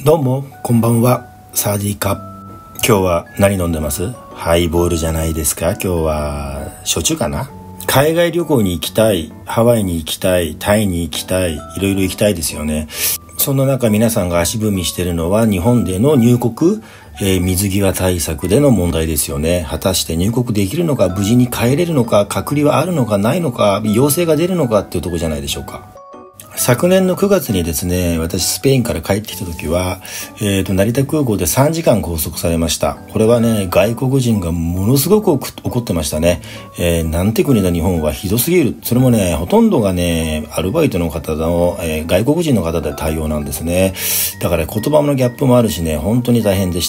どうもこんばんは、サーディーカ。今日は何飲んでます？ハイボールじゃないですか。今日は焼酎かな。海外旅行に行きたい、ハワイに行きたい、タイに行きたい、いろいろ行きたいですよね。そんな中、皆さんが足踏みしているのは日本での入国、水際対策での問題ですよね。果たして入国できるのか、無事に帰れるのか、隔離はあるのかないのか、陽性が出るのかっていうところじゃないでしょうか。昨年の9月にですね、私スペインから帰ってきた時は、成田空港で3時間拘束されました。これはね、外国人がものすごく怒ってましたね。なんて国だ日本は、ひどすぎる。それもね、ほとんどがね、アルバイトの方の、外国人の方で対応なんですね。だから言葉のギャップもあるしね、本当に大変でした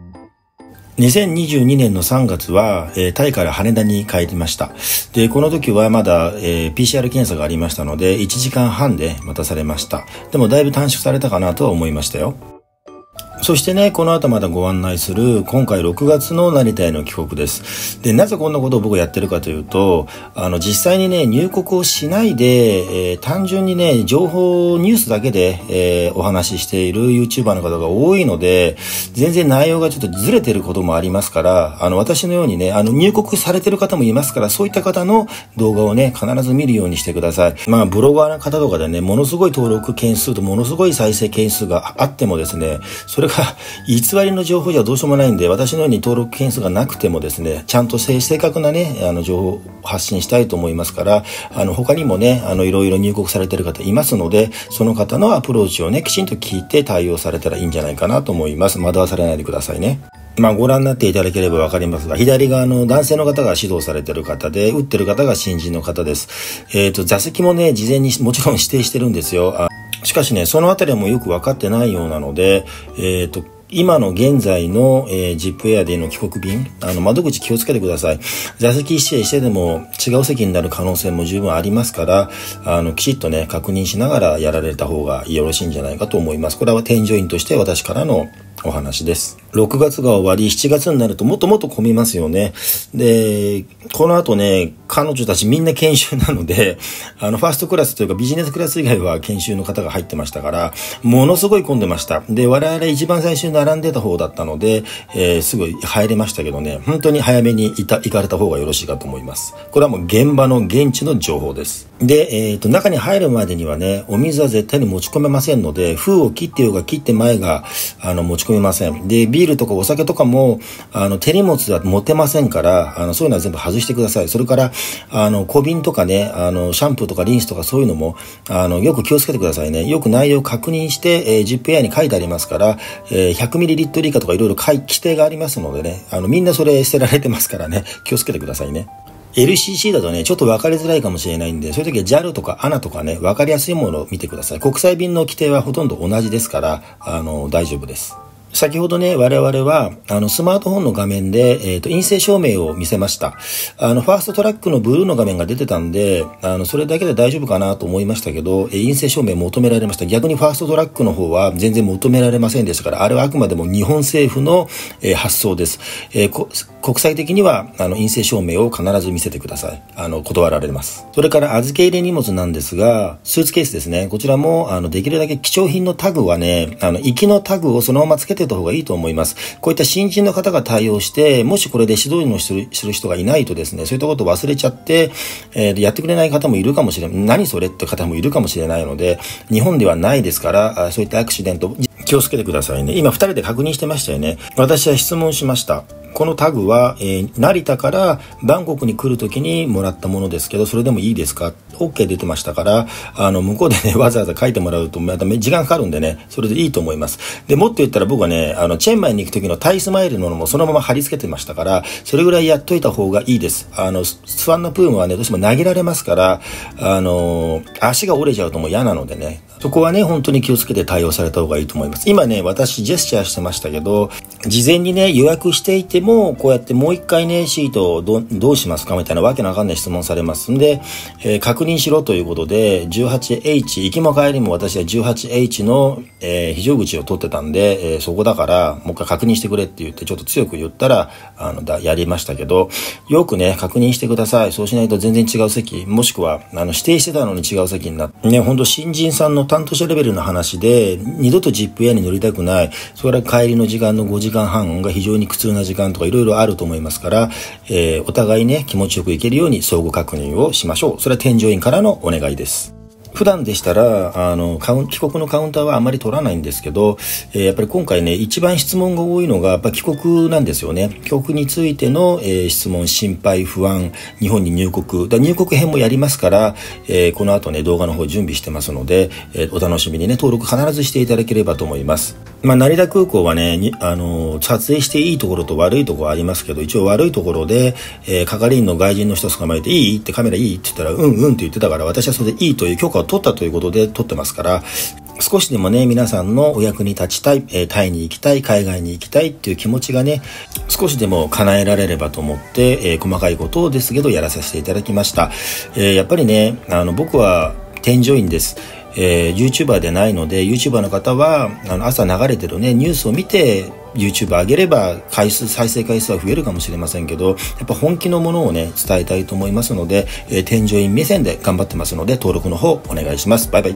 。2022年の3月は、タイから羽田に帰りました。で、この時はまだ、PCR 検査がありましたので、1時間半で待たされました。でもだいぶ短縮されたかなとは思いましたよ。そしてね、この後まだご案内する今回6月の成田への帰国です。で、なぜこんなことを僕やってるかというと、実際にね、入国をしないで、単純にね、情報ニュースだけで、お話ししている YouTuber の方が多いので、全然内容がちょっとずれてることもありますから、私のようにね、入国されてる方もいますから、そういった方の動画をね、必ず見るようにしてください。まあ、ブロガーの方とかでね、ものすごい登録件数とものすごい再生件数があってもですね、それが偽りの情報じゃどうしようもないんで、私のように登録件数がなくてもですね、ちゃんと正確なね、情報を発信したいと思いますから、他にもね、いろいろ入国されてる方いますので、その方のアプローチをね、きちんと聞いて対応されたらいいんじゃないかなと思います。惑わされないでくださいね。まあ、ご覧になっていただければわかりますが、左側の男性の方が指導されている方で、打ってる方が新人の方です。座席もね、事前にもちろん指定してるんですよ。しかしね、そのあたりはもうよく分かってないようなので、今の現在の、ZIP エアでの帰国便、窓口気をつけてください。座席指定してでも違う席になる可能性も十分ありますから、きちっとね、確認しながらやられた方がよろしいんじゃないかと思います。これは添乗員として私からのお話です。6月が終わり、7月になるともっともっと混みますよね。で、この後ね、彼女たちみんな研修なので、ファーストクラスというかビジネスクラス以外は研修の方が入ってましたから、ものすごい混んでました。で、我々一番最初に並んでた方だったので、すぐ入れましたけどね、本当に早めに行かれた方がよろしいかと思います。これはもう現場の現地の情報です。で、中に入るまでにはね、お水は絶対に持ち込めませんので、封を切ってようが切って前が、持ち込めません。で、ビールとかお酒とかも、手荷物は持てませんから、そういうのは全部外してください。それから、小瓶とかね、シャンプーとかリンスとかそういうのも、よく気をつけてくださいね。よく内容を確認して、ZIP エアに書いてありますから、100ml 以下とかいろいろ規定がありますのでね、みんなそれ捨てられてますからね、気をつけてくださいね。LCC だとね、ちょっと分かりづらいかもしれないんで、そういう時は JAL とか ANA とかね、分かりやすいものを見てください。国際便の規定はほとんど同じですから、大丈夫です。先ほどね、我々は、スマートフォンの画面で、陰性証明を見せました。ファーストトラックのブルーの画面が出てたんで、それだけで大丈夫かなと思いましたけど、陰性証明求められました。逆にファーストトラックの方は全然求められませんでしたから、あれはあくまでも日本政府の、発想です。国際的には、陰性証明を必ず見せてください。断られます。それから預け入れ荷物なんですが、スーツケースですね。こちらも、できるだけ貴重品のタグはね、行きのタグをそのままつけてた方がいいと思います。こういった新人の方が対応して、もしこれで指導員のする人がいないとですね、そういったことを忘れちゃって、やってくれない方もいるかもしれない。何それって方もいるかもしれないので、日本ではないですから、そういったアクシデント、気をつけてくださいね。今2人で確認してましたよね。私は質問しました。このタグは、成田からバンコクに来るときにもらったものですけど、それでもいいですか？ OK 出てましたから、向こうでね、わざわざ書いてもらうとまた時間かかるんでね、それでいいと思います。で、もっと言ったら僕はね、チェンマイに行くときのタイスマイルのもそのまま貼り付けてましたから、それぐらいやっといた方がいいです。スワンナプームはね、どうしても投げられますから、足が折れちゃうともう嫌なのでね、そこはね、本当に気をつけて対応された方がいいと思います。今ね、私ジェスチャーしてましたけど、事前にね、予約していてでも、こうやってもう一回ね、シートをどうしますかみたいなわけのわかんない質問されますんで、確認しろということで、18H、行きも帰りも私は 18H の、非常口を取ってたんで、そこだから、もう一回確認してくれって言って、ちょっと強く言ったら、やりましたけど、よくね、確認してください。そうしないと全然違う席、もしくは、指定してたのに違う席になって、ね、ほんと新人さんの担当者レベルの話で、二度とジップエアに乗りたくない、それから帰りの時間の5時間半が非常に苦痛な時間とかいろいろあると思いますから、お互いね、気持ちよく行けるように相互確認をしましょう。それは添乗員からのお願いです。普段でしたら、帰国のカウンターはあまり取らないんですけど、やっぱり今回ね、一番質問が多いのが、やっぱ帰国なんですよね。帰国についての、質問、心配、不安、日本に入国。入国編もやりますから、この後ね、動画の方準備してますので、お楽しみにね、登録必ずしていただければと思います。成田空港はね、撮影していいところと悪いところありますけど、一応悪いところで、係員の外人の人捕まえて、いいってカメラいいって言ったら、って言ってたから、私はそれでいいという許可を取ったということで撮ってますから、少しでもね、皆さんのお役に立ちたい、タイに行きたい、海外に行きたいっていう気持ちがね、少しでも叶えられればと思って、細かいことをですけどやらさせていただきました。やっぱりね、僕は添乗員です。YouTuber でないので、YouTuber の方は朝流れてるねニュースを見て YouTube 上げれば再生回数は増えるかもしれませんけど、やっぱ本気のものをね伝えたいと思いますので、添乗員目線で頑張ってますので、登録の方お願いします。バイバイ。